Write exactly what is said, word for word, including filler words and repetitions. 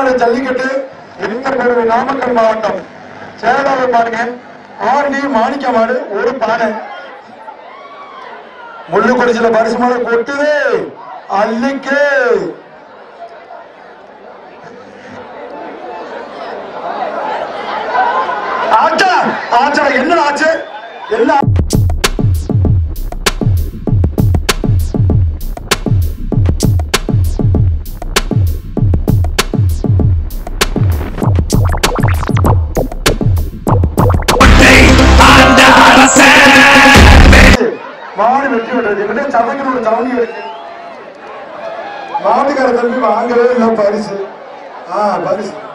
மாடு ஜல்லிக்கட்டு பெருமை நாமக்கல் மாவட்டம் சேலம் பாருங்க. ஆண்டி மாணிக்க மாடு ஒரு பானை முள்ளு குடிச்சில பரிசு மாடு கொட்டுது அள்ளிக்கு. ஆச்சா ஆச்சா என்ன ஆச்சு என்ன மாடு வெட்டி விடுறது என்ன சமைக்கிற ஒரு சவனி இருக்கு. மாட்டுக்கார தம்பி வாங்கவே இல்லை பரிசு. ஆ பரிசு